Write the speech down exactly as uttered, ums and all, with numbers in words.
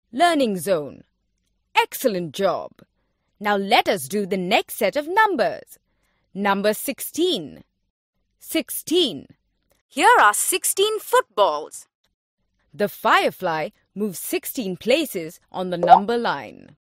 Learning Zone. Excellent job. Now let us do the next set of numbers. Number sixteen. sixteen. Here are sixteen footballs. The firefly moves sixteen places on the number line.